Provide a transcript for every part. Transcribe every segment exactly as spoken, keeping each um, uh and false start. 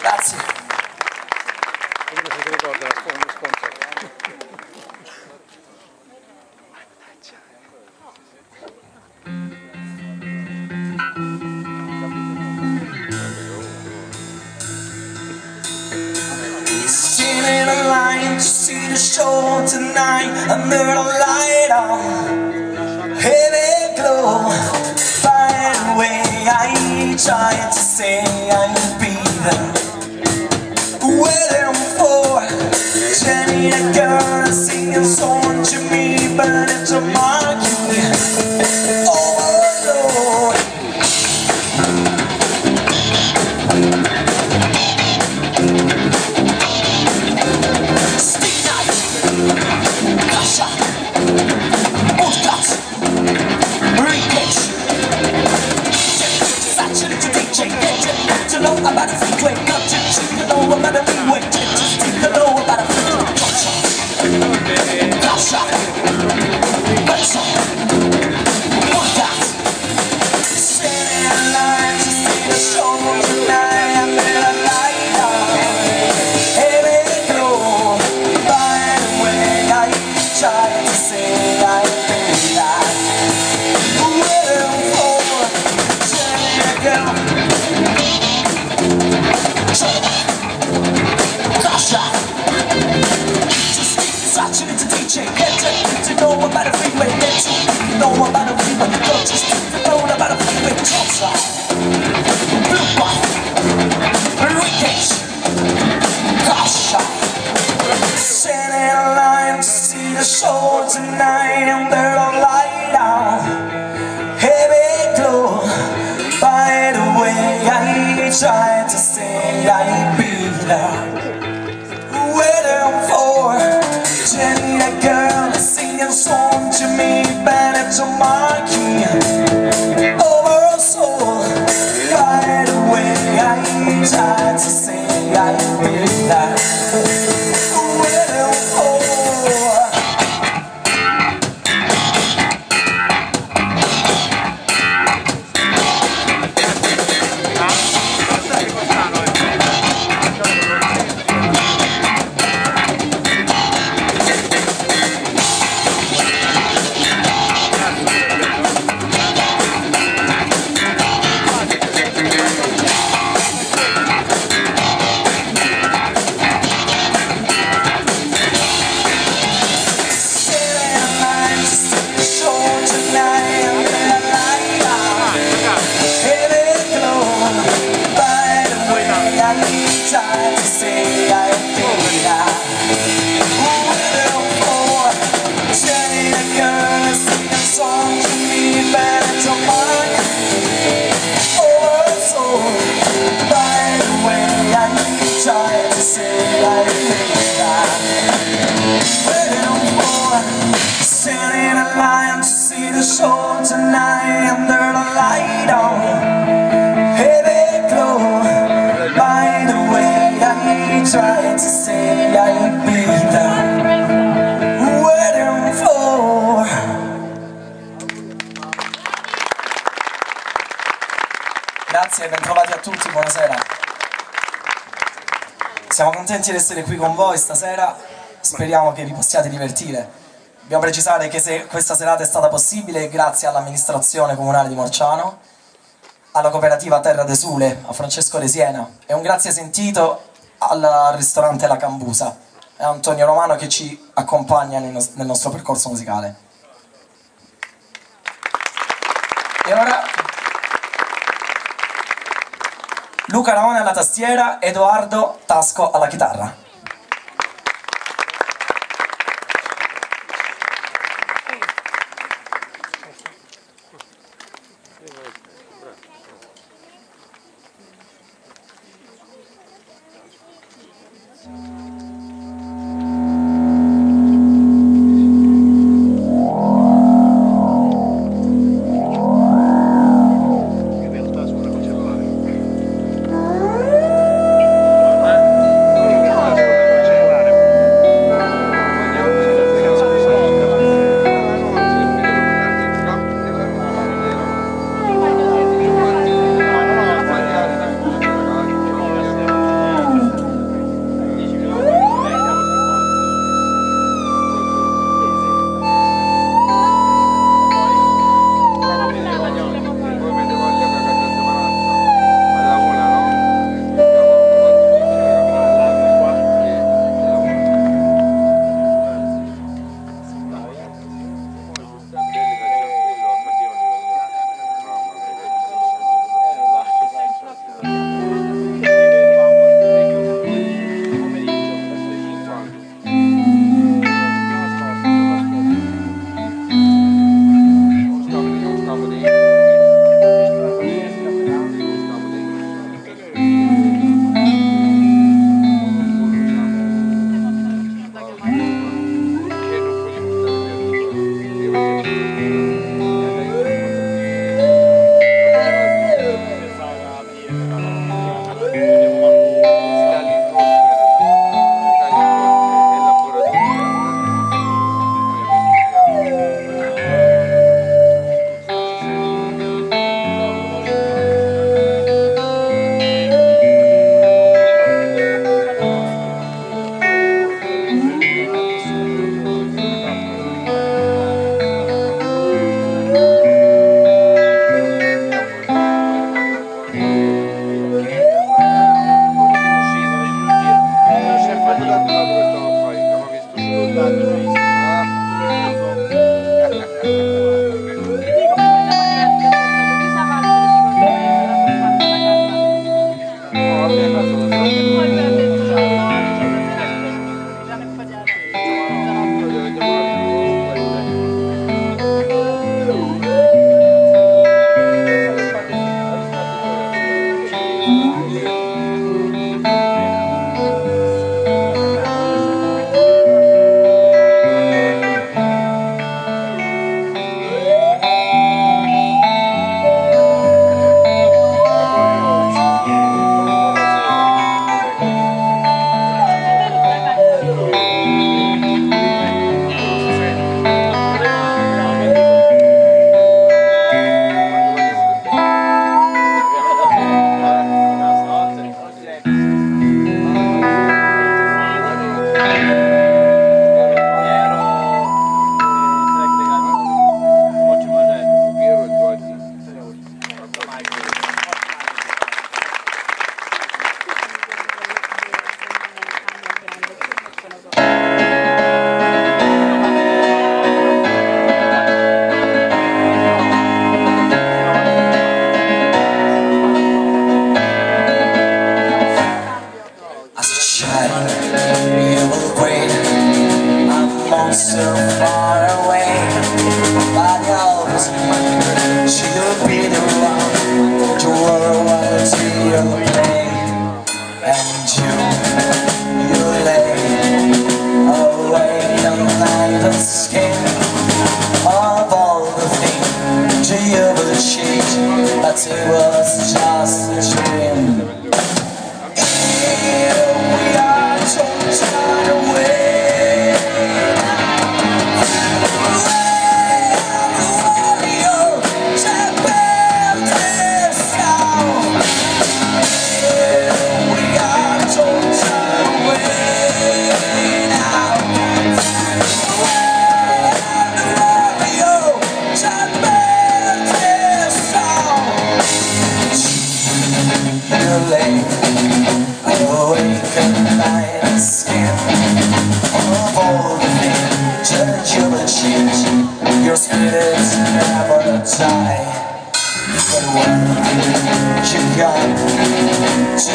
Grazie. Vediamo se ti ricorda lo sponsor. Standing in line to see the show tonight under the light on heavy glow. Find a way, I try to say I'll be there. Waiting for Jenny, the girl singing song to me, but it's a marquee. Oh Lord. Stick knife, kasha, woodcut, breakage. Satchel to D J, get to know about the freeway, got to know about the freeway, just to know about the freeway. Kasha, kasha, woodcut. Standing in line to see the show tonight, I better light up. Heavy glow, by the way I try to say I've been that. Waiting for Jenny girl. Kasha, just searching into D J, get to know about the freeway, get to know about the freeway, go just to know about the freeway. Kasha, blue bot, Rickage, Kasha. Standing in line to see the show tonight under the light on heavy glow. By the way I try to say I'll be there. Waiting for Jenny, the girl singing song to me, but it's a marquee over a soul. By the way I try to say I'll be there. Waiting for show tonight under the light on heavy glow. By the way I try to say I'll be there. Waiting for. Grazie, bentrovati a tutti, buonasera. Siamo contenti di essere qui con voi stasera, speriamo che vi possiate divertire. Dobbiamo precisare che se questa serata è stata possibile grazie all'amministrazione comunale di Morciano, alla cooperativa Terra de Sule, a Francesco De Siena e un grazie sentito al ristorante La Cambusa e a Antonio Romano che ci accompagna nel nostro percorso musicale. E ora Luca Raone alla tastiera, Edoardo Tasco alla chitarra. In realtà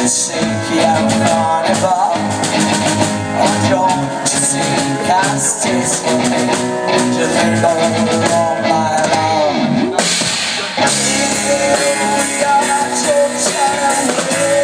think I'm carnival, or don't you think I still see me? Just ain't going on my love. Here we are, Georgia.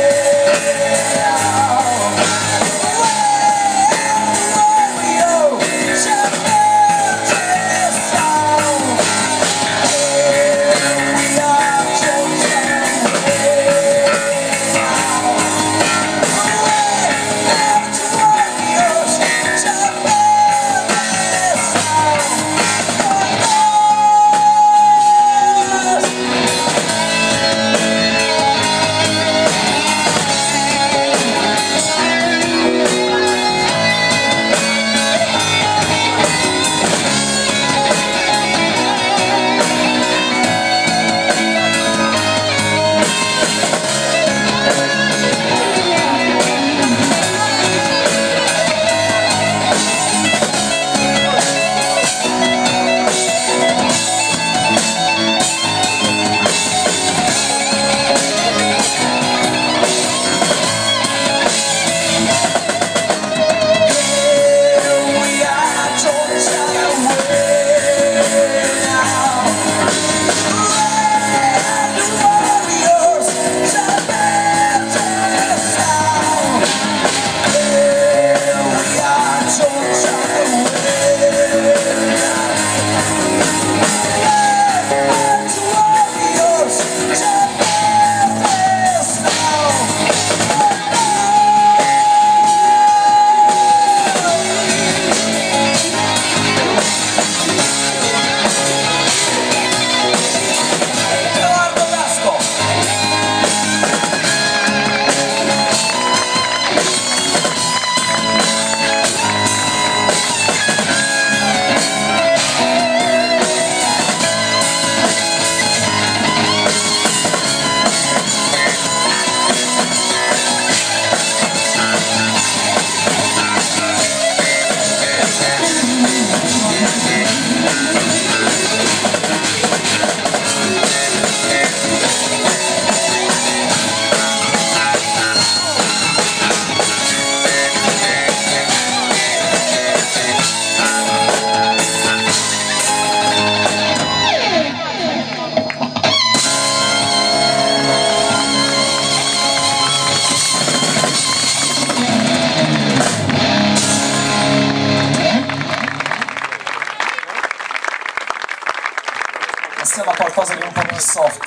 Passiamo a qualcosa di un po' più soft.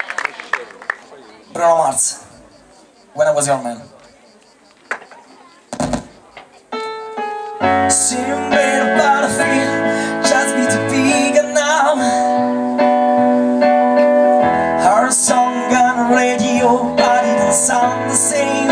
Bruno Mars, When I Was Your Man. Sitting made about a feel, just be too big and now. Heard a song on the radio, but it don't sound the same.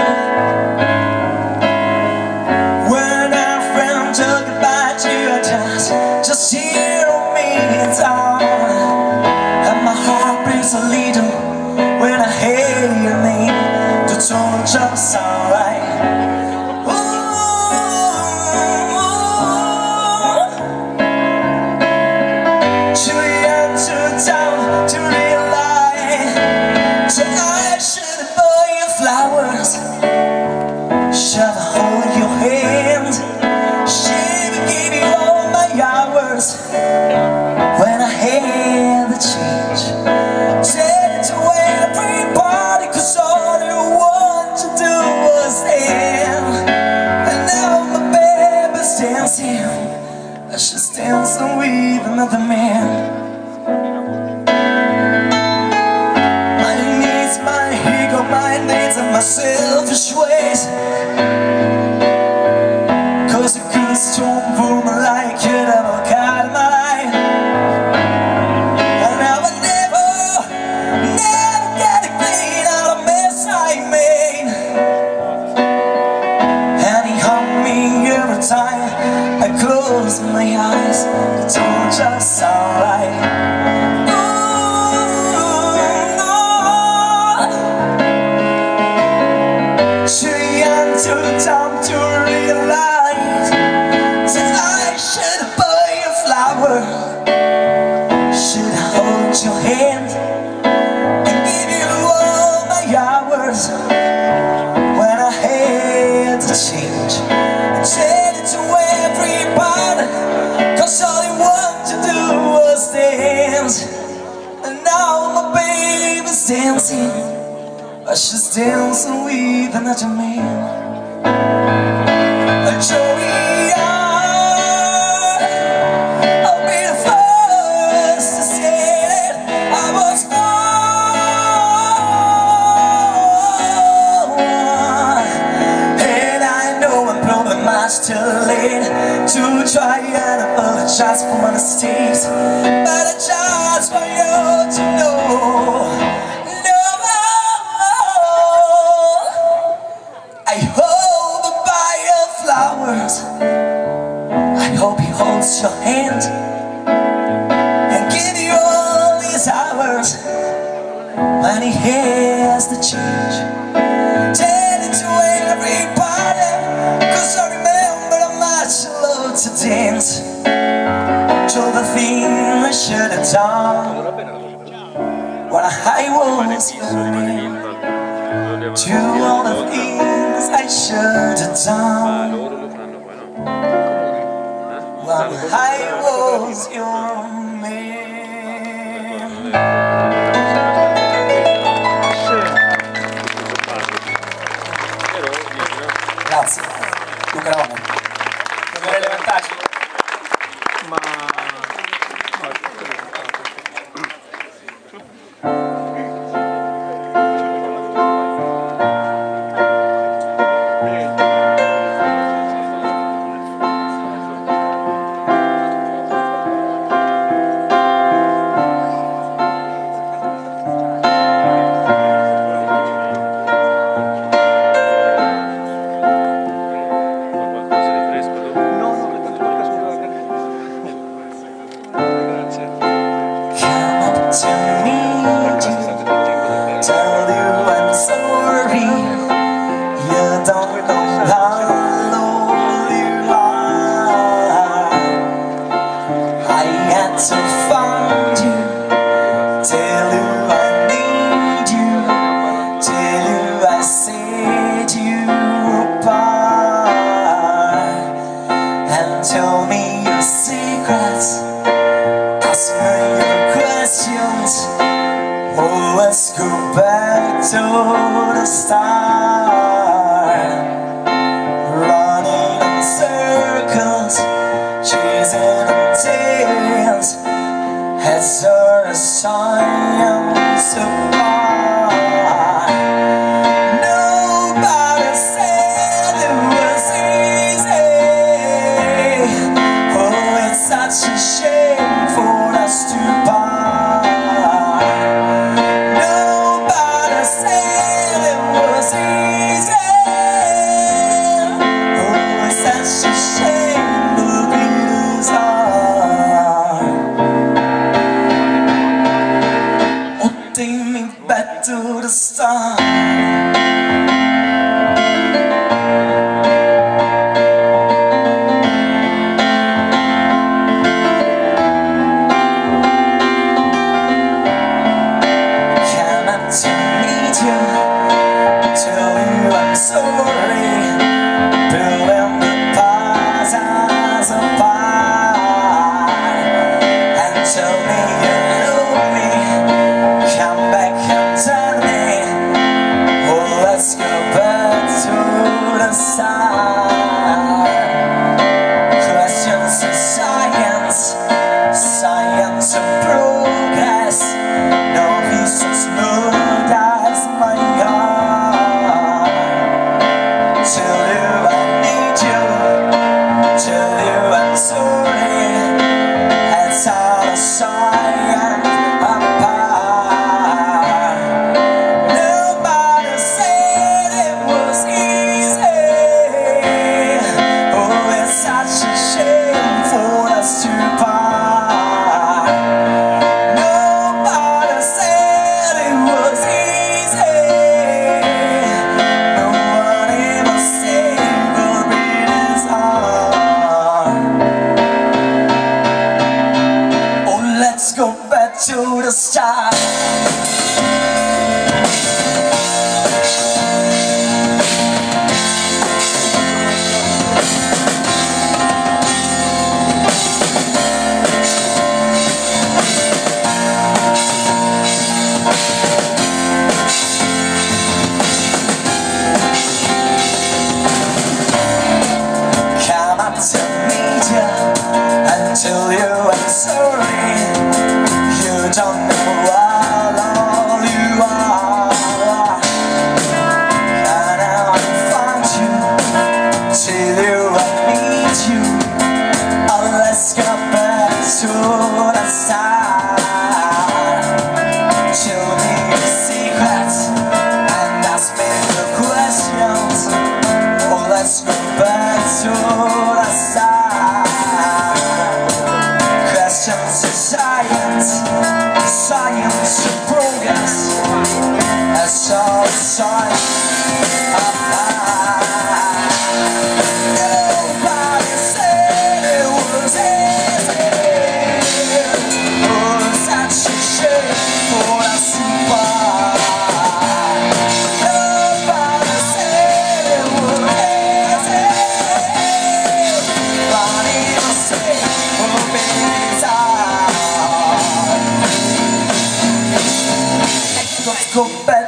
When our friend talk about you, just, just hear me down. And my heart beats a little when I hear your name. The tone just sound right. Should I hold your hand? Should I give you all my hours? When I had the change, said it to everybody, cause all you want to do was stand. And now my baby's dancing, she's dancing with another man. My needs, my ego, my needs and my selfish ways. Cause a good strong woman like you never got mine. And I would never, never get it clean out of mess I made. And he hung me every time I closed my eyes. The tone just sound right. Too dumb to realize that I should buy you a flower. Should I hold your hand and give you all my hours? dancing, but she's dancing with another man. Joey, I'll be the first to say that I was wrong. And I know I'm probably much too late to try and apologize for my mistakes, but I just want you to know, no, I hope I buy you flowers. I hope he holds your hand and give you all these hours when he has the change. Tell it to everybody, cause I remember how much I love to dance. To the thing I should have done when I was burning, to all the things I should have done when I was your man. Grazie, Luca Ravone. Dovrei levantarci. Ma... qualcosa di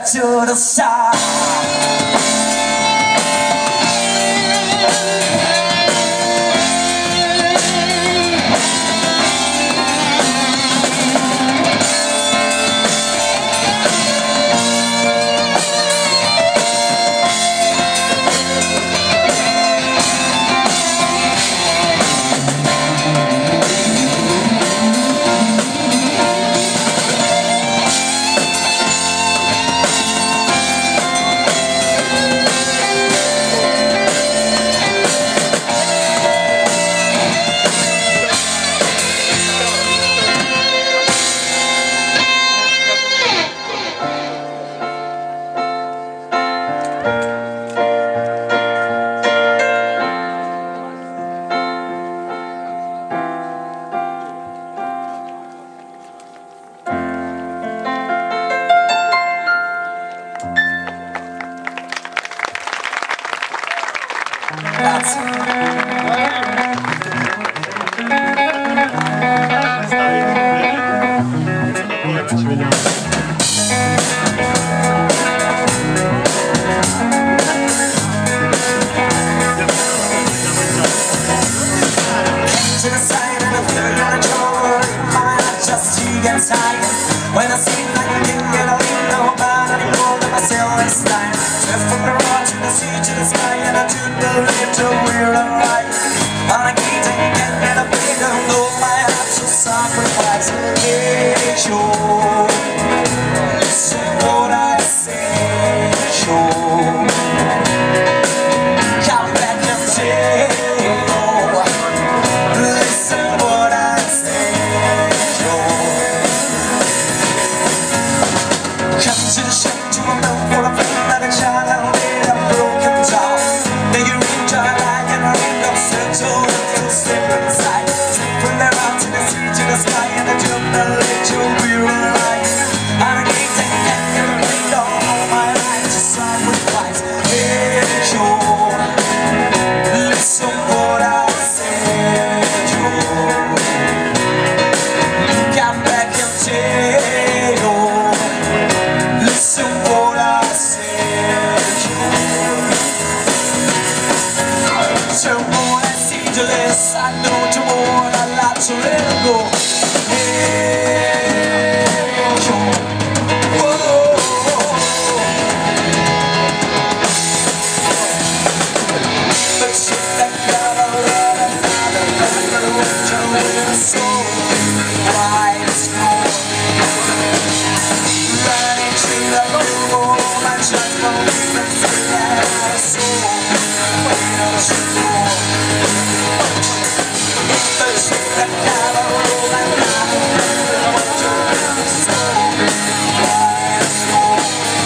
to the side. When I see like a king, I don't need nobody anymore than myself this time. Turn from the road to the sea to the sky, and I do believe till we're alive. On a key to get me the bigger, though my heart's a sacrifice. Hey, sure, listen what I say, sure. Come back and say, oh, listen what I say, sure. Come to the shade to a milk for a friend that a child and made a broken down. Then you reach our line and I ring up settle to slip inside. Slip from there out to the sea to the sky, and I jump the little we're alive. And I can't take that and I played all my life to sacrifice. Hey, sure, listen what I say, sure. Come back and take over. Listen what I said. So more I see to this, I know to more I like to let it go. Hey, whoa. But shit that got a lot of another level with your soul. Why it's more running to the moon, I just don't even see that I saw. Wait a second, but she that got a roll and not a little what you're soul. Why it's more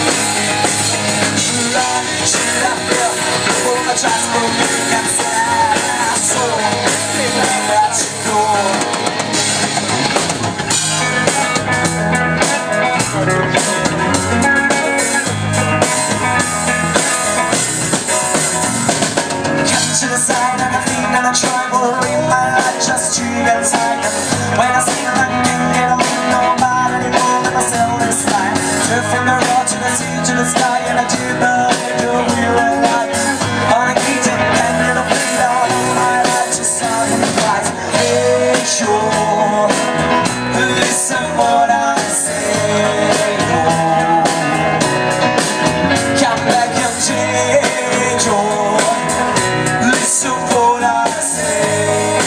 running to the moon, I just don't even see that I saw. Let you go. To the side and I think that I try will read my life just to get tired. When I see that I can't get along nobody anymore than myself this time. Turn from the road to the sea to the sky, and I do believe you're real alive. On a key to get me to bleed all my life to sacrifice. Hey, sure, listen what I say. Come back and take your. Listen what I say,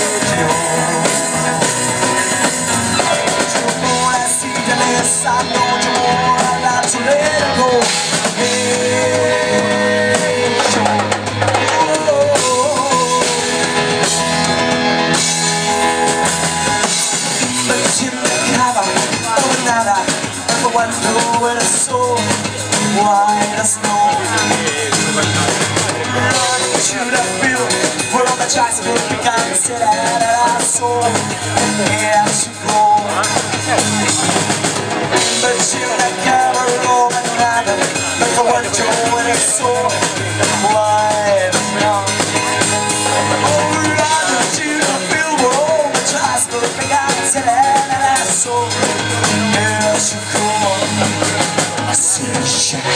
the more I see the less I know, the more I like to let it go. Hey, but in the cover of another, number one blue with a soul, white as snow. Running to the field where all the tricycles began to sit at our soul. Yeah, she go. But she that cover roll and rather, but for one Joe and a soul, why now? Oh, running to the field where all the tricycles began to sit at our soul. Yeah, she go. I see a shadow.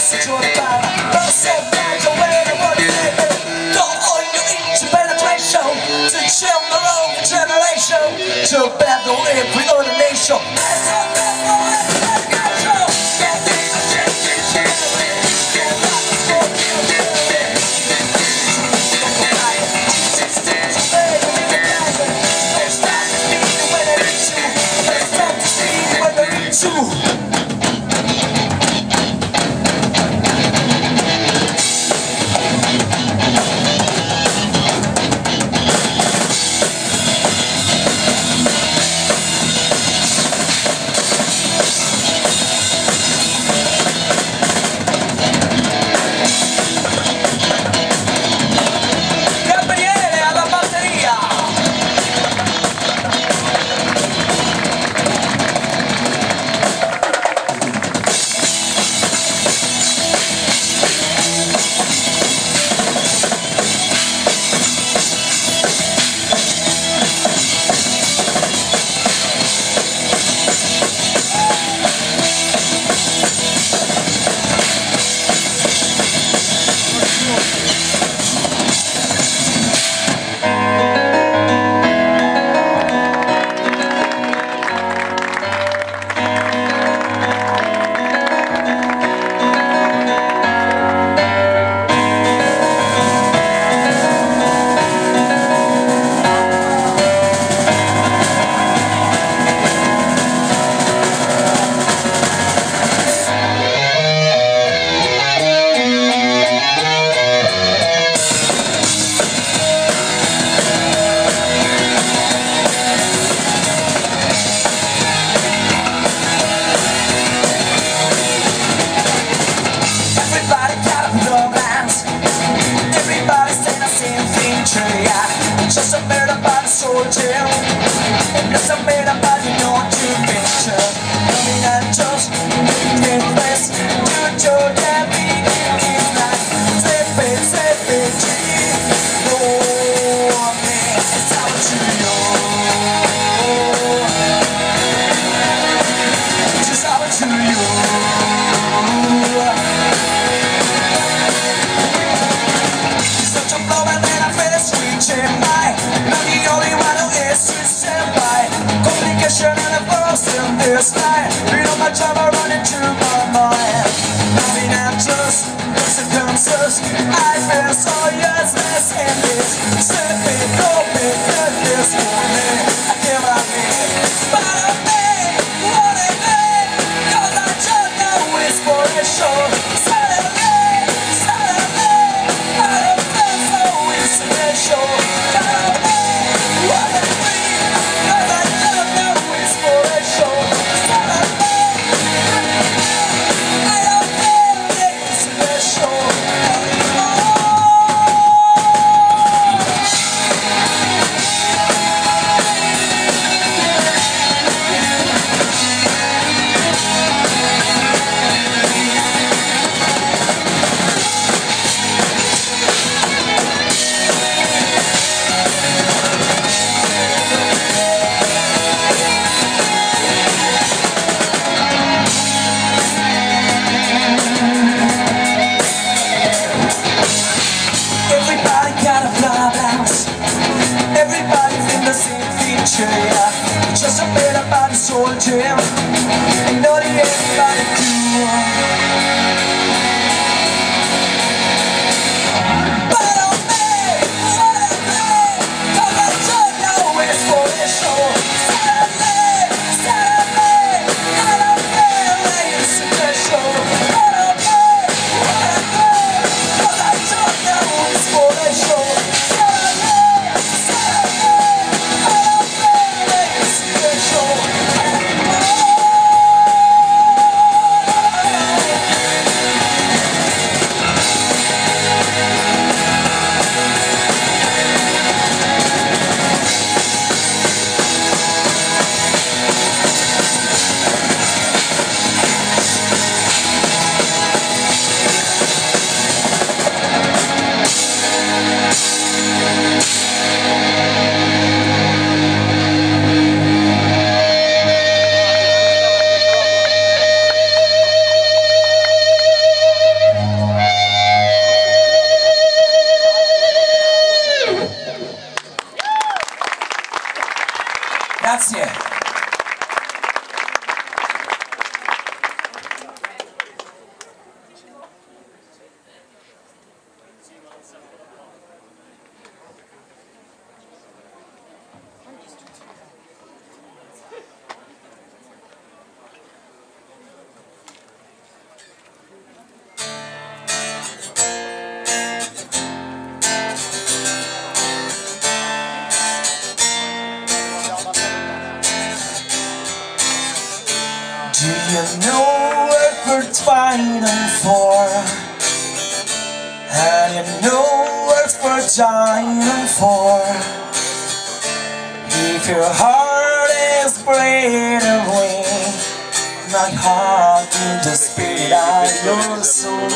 se giocava, non so meglio where I want to live. Go on you into penetration, to chill the wrong generation, to battle every other nation. Let's go, let's go, let's go, let's go. Can't be the change, change, change. Can't rock the sport, can't do it. Don't go higher. Just stand to play, don't need a passion. Don't stop the speed when I need to. Don't stop the speed when I need to. Just a bit about the soldier, and just a bit about the north to picture. Coming and just take place, do your daddy, it's like zip it, zip it, G. No, man, it's out to you. Just out to you. Such a blow and then I feel it switching by. Not the only one who is to stand by. Communication and a force in this night. You know my drama running through my mind. Moving after consequences, I feel so useless in this. Step it, open, let this morning. I give my name, but I may, what I may, cause I just know it's for a show. Suddenly, suddenly, I don't feel so essential. dying for, and you know what's worth dying for. If your heart is bleeding away, my heart will just beat out your soul.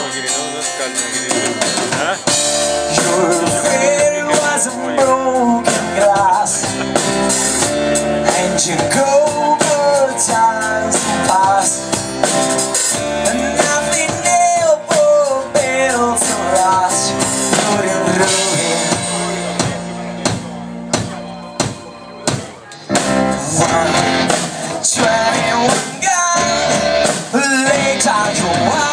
Your fate was a broken glass, and you go for times to pass, and nothing ever built to last. You're in ruin. One twenty-one gun, later you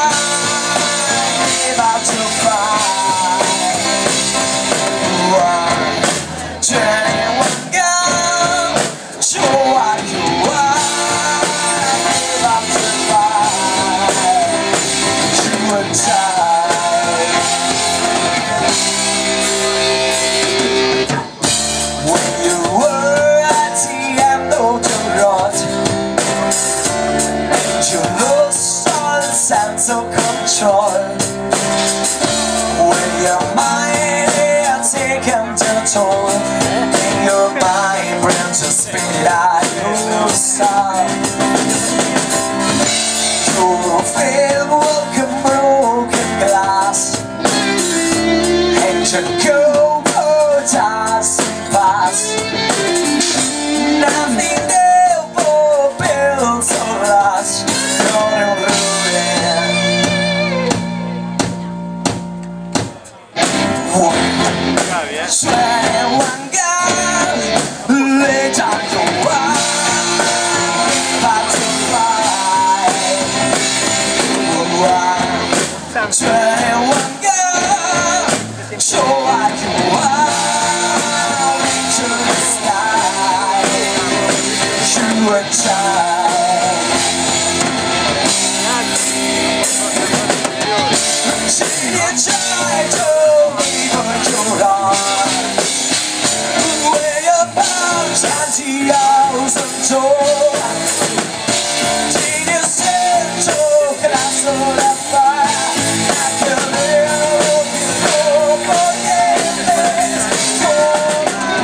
are about to fight. One twenty-one gun, show what you are about to fight. You were tired when you were at the end of the road, and you lost all sense of control. When your mind had taken the toll, and your mind ran to spit out your soul. Your failed broken, broken glass, and you go for times to pass. Nothing ever built to last. You're in ruin. Twenty-one gun, later you are about to fight. Twenty-one gun, show what you are into the sky. You were tired. You tried to leave on your arm, where your bounds and the hours of door. Did you send your glass of the fire? I can live before forgiveness for my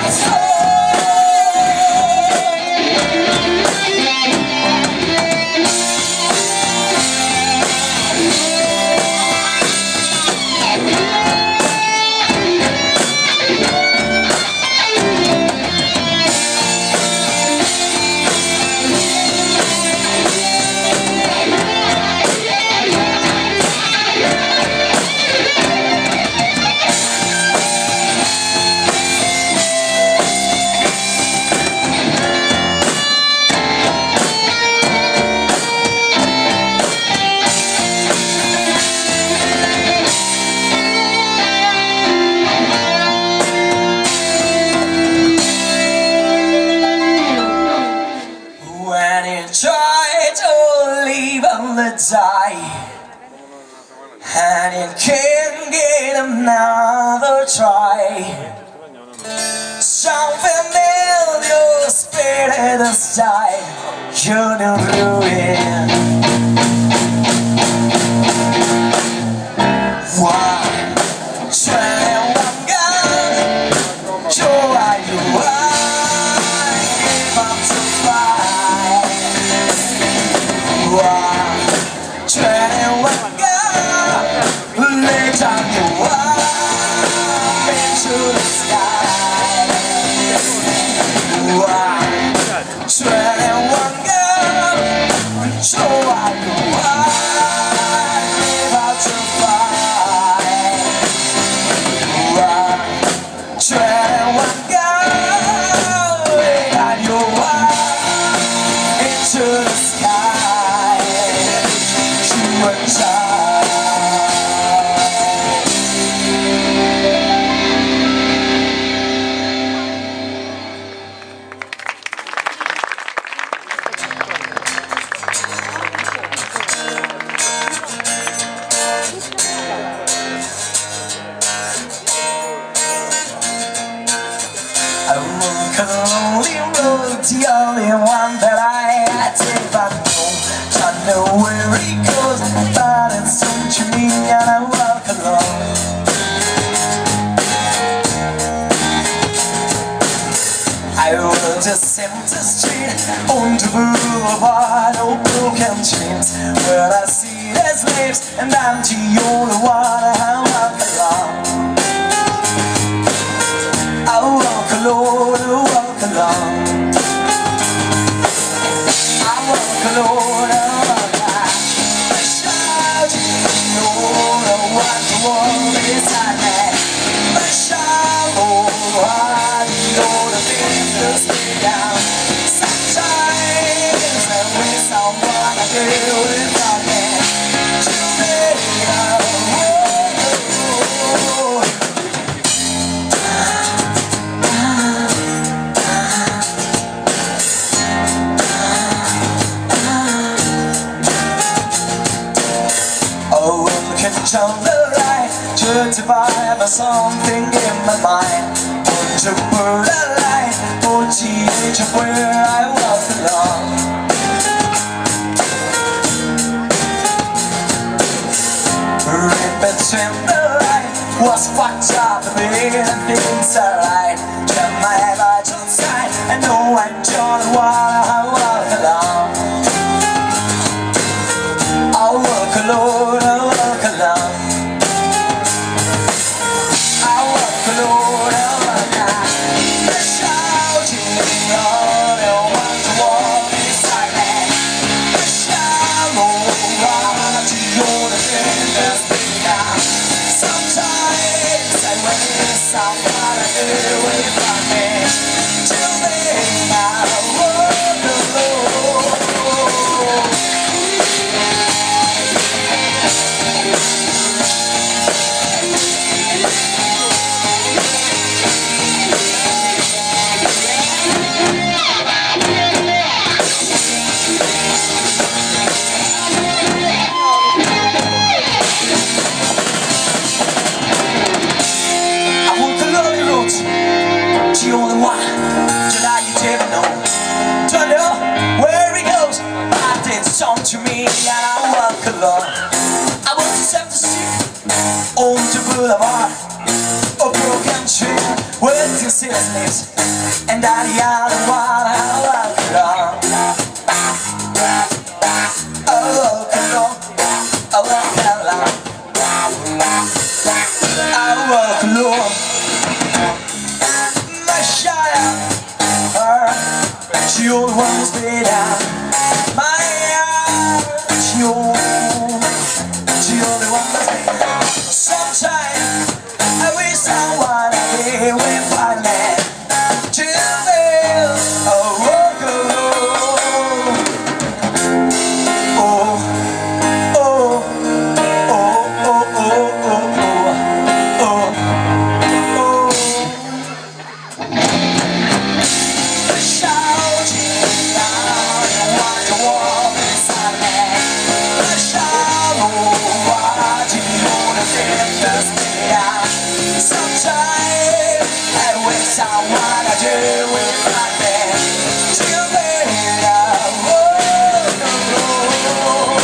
die, and you can't get another try. Something familiar spirit inside, you're in ruin. One twenty-one gun, show what you are, give up to fight. One twenty-one gun, later you are into the sky. One twenty-one gun, show and I walk alone. I will just empty street on the boulevard of broken dreams, where I see there's slaves and I'm the only one. I walk alone. I walk alone, I walk alone. I walk alone, I walk alone. I shout, you know what the world is at me. I shout, oh, I know the things that stay down. Sometimes I wish someone I do without me. Today I on the right, justified by something in my mind. Want to put a light on the edge of where I walk along. In between the light was fucked up, and things are right. Turn my head outside, and know I'm John while I walk along. I walk alone, I walk alone. I walk alone, I walk alone. They're shouting on, they want to walk beside me. They're shouting on, to your defenders begun. Sometimes I wish someone I knew would find me. Till then I walk alone. The only one to lie you never know. Don't know where he goes, but it's song to me and I walk alone. I want to set the street on the boulevard of broken tree where the city lives, and I the other one I walk alone. I walk alone, I walk alone. I walk alone. She only wants me down. My heart, she only, she only wants me down. Sometimes I wish someone I did with my man. Till then, I walk alone. Oh, oh, oh, oh, oh, oh, oh, oh, oh. Sometimes I wish someone I do with my man. Till then I walk alone.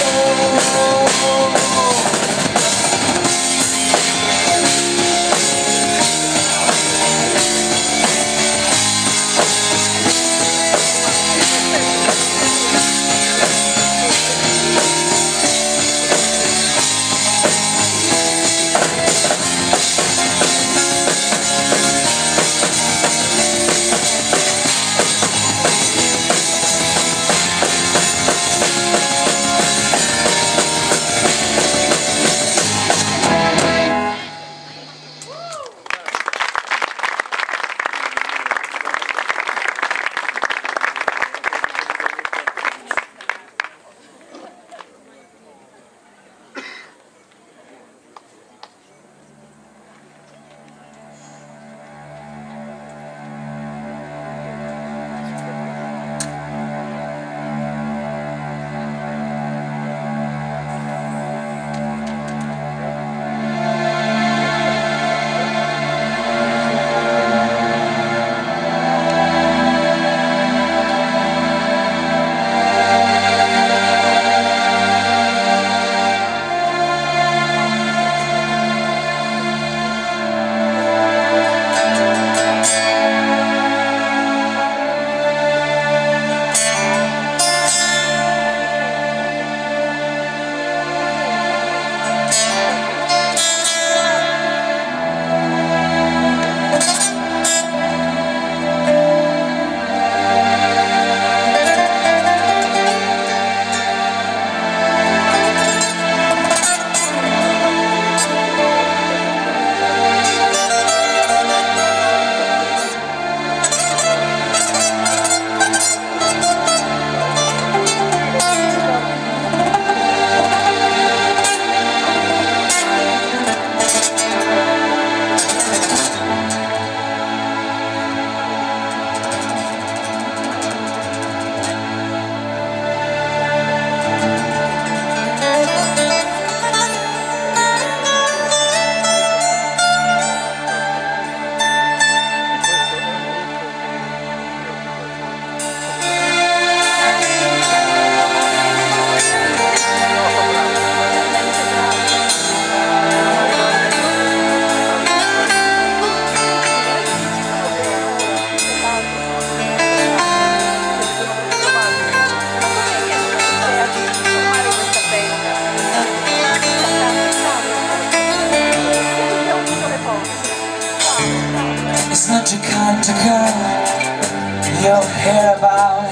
to come, you'll hear about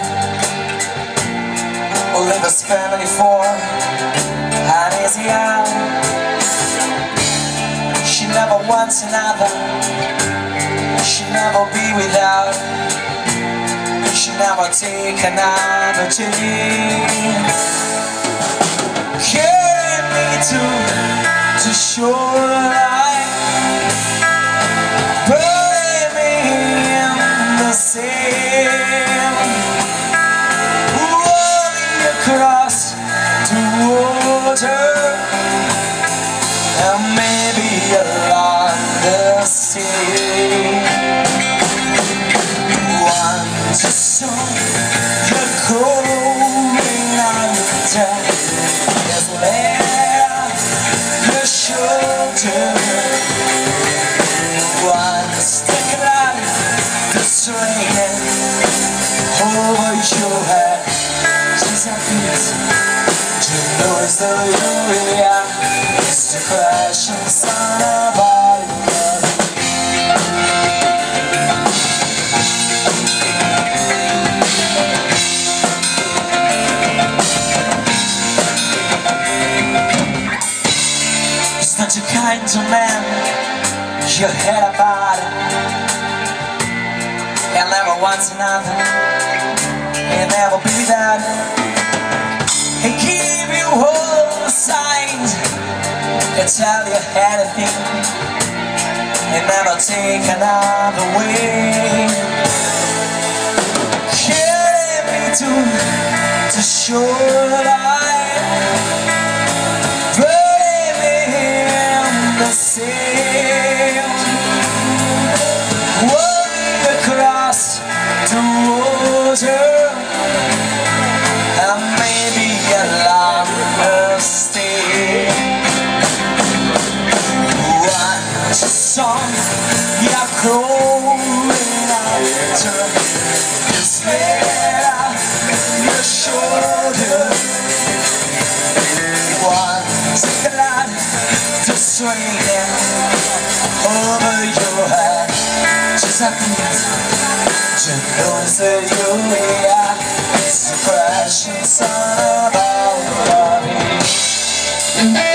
Oliver's family for an easy out. She never wants another, she never be without, she never take another chance. Carry me to, to shoreline, bury me in the sand, roll me across the water, and maybe along the sea. Once a song, you're calling out down, there's there your shoulder. Once the cloud that's raining over your head, she's a piece to notice the area. It's the crashing sound of our love. He's not your kind of man, you heard about it. He'll never want another, he'll never be that. He'll give you all the signs, he'll tell you anything, he'll never take another way. Carry me to, to shoreline, bury me in the sand, roll me across the water, and maybe along the stay. Once a song, you're growing out to despair your shoulder. Once a cloud to swinging over your head, just like this, to notice that you are. It's the crashing sound of our love.